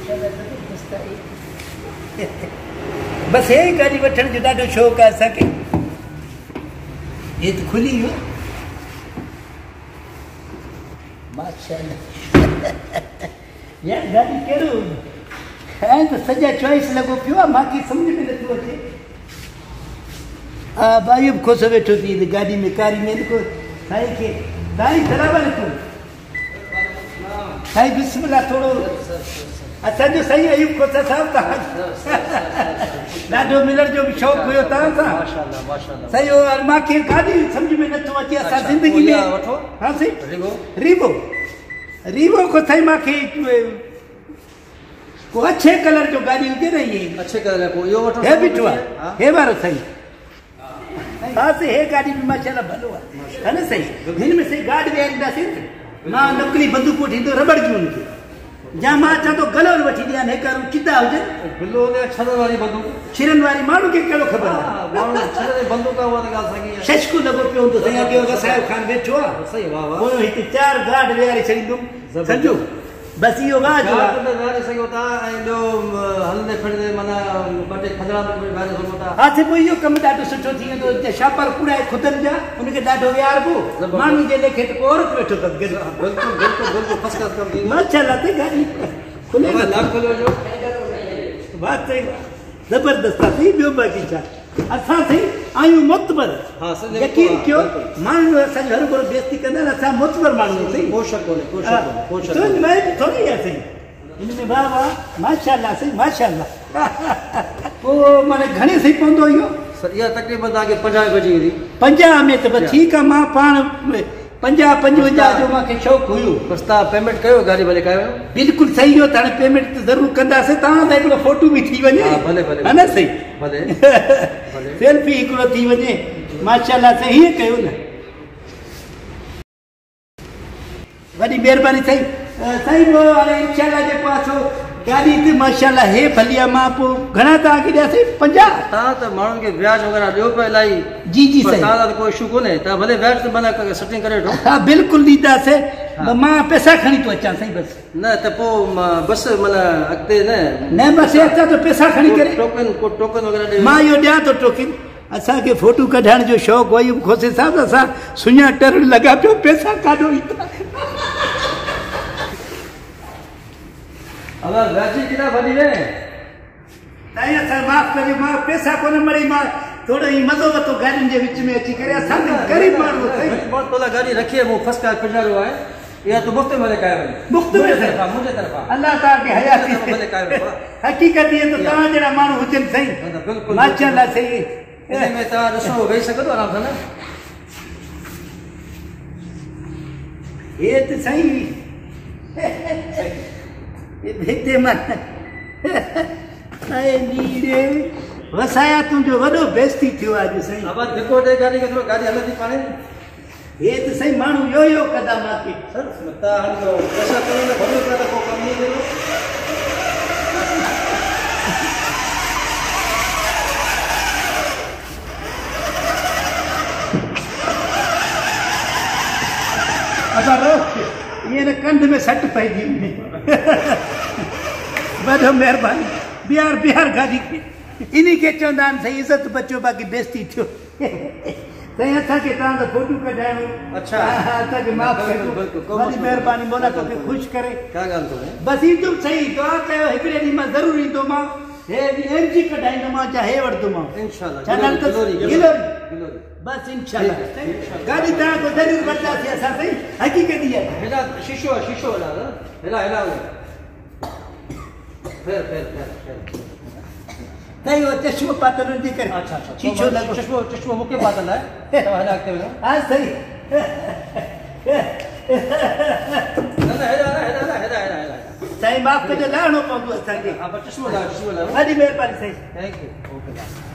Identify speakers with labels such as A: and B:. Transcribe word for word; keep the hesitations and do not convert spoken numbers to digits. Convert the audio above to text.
A: बस हे गाड़ी वठण जो ॾाढो शौक़ु आहे असांखे। ये तो खुली हो माशाल्लाह। यार गाड़ी कहिड़ो ऐं त सॼा चॉइस लॻो पियो आहे, मूंखे सम्झ में नथो अचे। हा भाई बि ख़ुशि वेठो थी गाॾी में कारी में को साईं खे साईं बराबरि तूं साईं बिस्मिल्लाह थोरो असांजो साईं अयूब खोसा साहिबु तव्हां ॾाढो मिलण जो बि शौक़ु हुयो तव्हां सां साईं। मूंखे गाॾी सम्झ में नथो अचे असां ज़िंदगी में हा साईं रीवो रीवो को साईं मूंखे को अच्छे कलर जो गाड़ी हुजे न इहे
B: अच्छे कलर को इहो वठो
A: हे बीठो आहे हे वारो साईं। हा साईं हे गाड़ी बि माशाल्लाह भलो आहे है न साईं। हिन में साईं गाॾी वेहारींदासीं मां नकली बंदूक वठी ईंदो रबड़ जूं हुनखे या मां अचां थो गलोल वठी ॾियां हिकु चिदा हुजनि
B: गलो छॾण वारी बंदूक
A: छिरनि वारी माण्हू खे कहिड़ो ख़बर आहे
B: माण्हू छॾण बंदूक उहा त ॻाल्हि साॻी
A: शशकू लॻो पियो हूंदो साईं अॻे वसायो खान वेठो आहे
B: सही वाह वाह
A: पोइ हिते चारि गार्ड वेहारे छॾींदुमि सम्झो बसि इहो वाह जो
B: वेहारे सघो था ऐं ॿियो हलंदे फिरंदे माना ॿ टे खजड़ा में वेहारे सघो था।
A: हा साईं पोइ इहो कमु ॾाढो सुठो थी वेंदो छापर कुड़ाए खुदनि जा हुनखे ॾाढो विहारबो माण्हू जे लेखे त को औरत वेठो अथसि
B: बिल्कुलु बिल्कुलु बिल्कुलु फर्स्ट क्लास कमु थींदो
A: माशाल्लाह ते गाॾी खुले
B: लाभ खोलियो जो
A: बात सही ज़बरदस्त आहे ॿियो बाक़ी छा असां साईं आहियूं मुतबर यकीन कयो माण्हू असांजो हर भरो बेइज़ती कंदा आहिनि असां मुतबर माण्हू साईं
B: को शक कोन्हे को शक कोन्हे को शक कोन्हे
A: मैं थोड़ी आहे साईं हिन में वाह वाह माशाल्लाह साईं माशाल्लाह। पोइ माने घणे साईं पवंदो इहो
B: इहा तक़रीबन तव्हांखे पंजाह बची वेंदी
A: पंजाह में त बसि ठीकु आहे मां पाण पंजाह पंजवंजाह जो मूंखे शौक़ु हुयो
B: बसि तव्हां पेमेंट कयो गाॾी भले कयो
A: बिल्कुलु सही हो त हाणे पेमेंट त ज़रूरु कंदासीं तव्हां त हिकिड़ो फोटो बि थी वञे
B: भले भले
A: हा न सही
B: भले
A: सेल्फी हिकिड़ो थी वञे माशाल्लाह साईं हीअं कयो न वॾी महिरबानी साईं साईं पोइ हाणे इंशाल्लाह जेको आहे सो गाॾी ते माशाल्लाह हे भली आहे मां पोइ घणा तव्हांखे ॾियासीं पंजाह
B: तव्हां त माण्हुनि खे व्याज वग़ैरह ॾियो पिया इलाही
A: जी जी साईं
B: तव्हां त कोई इशू कोन्हे तव्हां भले व्याज त माना सेटिंग करे वठो
A: हा बिल्कुलु ॾींदासीं मां पैसा खणी थो अचां साईं बसि
B: न त पोइ बसि माना अॻिते न
A: न बसि अचां थो पैसा खणी करे
B: टोकन को टोकन वग़ैरह
A: मां इहो ॾियां थो टोकन असांखे फोटो कढाइण जो शौक़ु हुई खोसे साहिबु असां सुञा टरण लॻा पियो पैसा काॾो ईंदा
B: अब व्याजी कितना बनी वे
A: नहीं असां माफ़ करियो मां पैसा कोन मड़ी मां थोड़ो ई मज़ो वतो गाॾियुनि जे विच में अची करे असां गरीब माण्हू सही
B: बहुत तोला गाड़ी रखी है वो फर्स्ट क्लास पिजारो है या तो मुफ्त में लेके आए
A: मुफ्त में
B: तरफा मुझे तरफा
A: अल्लाह ताला की हयाती
B: में लेके आए
A: हकीकत ये तो तव्हां जहिड़ा माण्हू हुजनि सही
B: बिल्कुल
A: माशाल्लाह सही
B: इन में तव्हां ॾिसो वेही सघो आराम सां न
A: ये तो सही हिते मां आए नीरे वसाया तुंहिंजो वॾो बेइज़ती थियो अॼु साईं
B: अब देखो दे गाड़ी के थोरो गाड़ी हलंदी पाणे
A: हे त साईं माण्हू यो यो कंदा मांखे
B: सर मता हाणे पैसा करण में भलो पिया त को कम नहीं देनो
A: असां रोक ये न कंध में सट पइजी वॾो महिरबानी बिहार बिहार गाॾी इन खे चवंदा आहिनि साईं इज़त बचो बाक़ी बेइज़ती थियो साईं असांखे तव्हां जो फोटो कढाइणो
B: अच्छा
A: असांखे माफ़ कयो वॾी महिरबानी मोला तोखे ख़ुशि करे
B: का ॻाल्हि कोन्हे
A: बसि ईंदुमि सही दुआ कयो हिकिड़े ॾींहुं मां ज़रूरु ईंदोमांव हे एम जी कढाईंदोमांव या हे वठंदोमांव
B: इंशाल्लाह
A: बस इंशाल्लाह गाड़ी तव्हां को ज़रूरु वठंदासीं असां साईं हक़ीक़त इहा आहे
B: हेॾा शीशो शीशो हेॾा हेॾा हेॾा फेर फेर फेर
A: नहीं वो चश्मो पातल हुनजे करे
B: अच्छा अच्छा
A: शीशो लॻो
B: चश्मो चश्मो मूंखे पातल आहे तव्हां हेॾा अॻिते वञो
A: हा सही
B: न न हेॾा हेॾा हेॾा हेॾा हेॾा
A: साईं माफ़ कजो लाहिणो पवंदो असांखे
B: हा पर चश्मो लाहियो चश्मो लाहियो
A: ॾाढी महिरबानी साईं
B: थैंक यू ओके